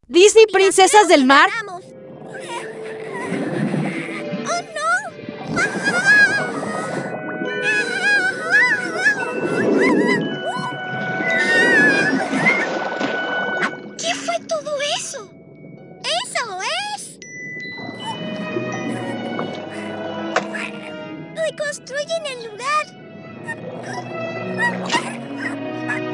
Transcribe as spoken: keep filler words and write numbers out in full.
Disney Princesas del Mar. ¡Vamos! ¿Qué fue todo eso? ¡Eso es! ¡Reconstruyen el lugar!